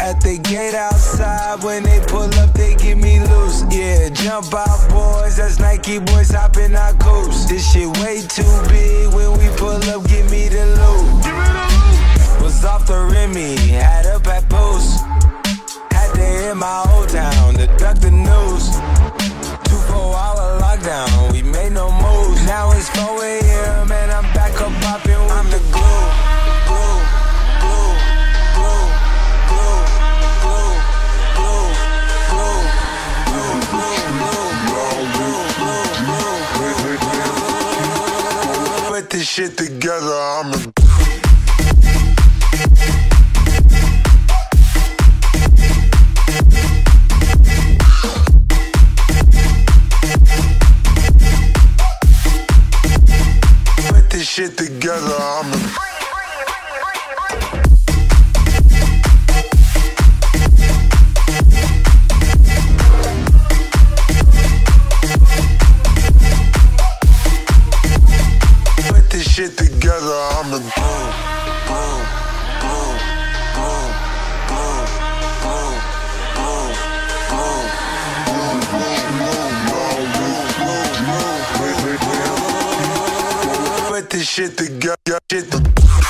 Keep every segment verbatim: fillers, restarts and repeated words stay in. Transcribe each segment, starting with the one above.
At the gate outside, when they pull up, they give me loose. Yeah, jump out, boys, that's Nike boys hopping our coupes. This shit way too big, when we pull up, give me the loot. Was off the Remy, had up at post. Had to hit my old town to duck the news. Two four hour lockdown, we made no moves. Now it's four A M and I'm back up popping with I'm the glue. Glue, glue, glue, glue, glue, glue, glue, glue, glue, glue, glue, glue. Put this shit together, I'm the shit together, I'm the Put this shit together, I'm the boom, boom, boom, boom, boom, boom, boom. Put this shit together, shit to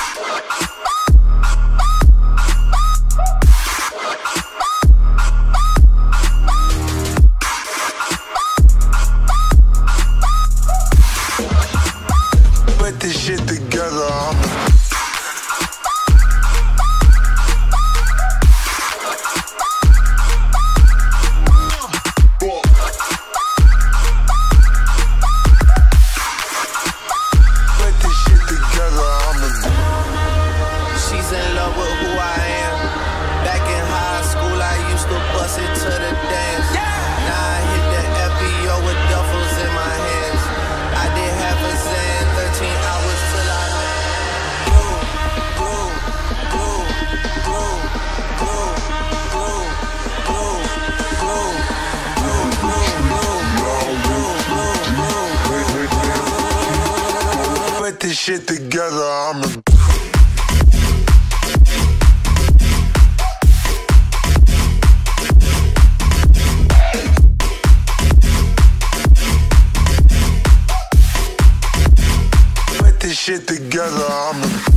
Put this shit together, I'm the Put this shit together, I'm the Put this shit together, I'm the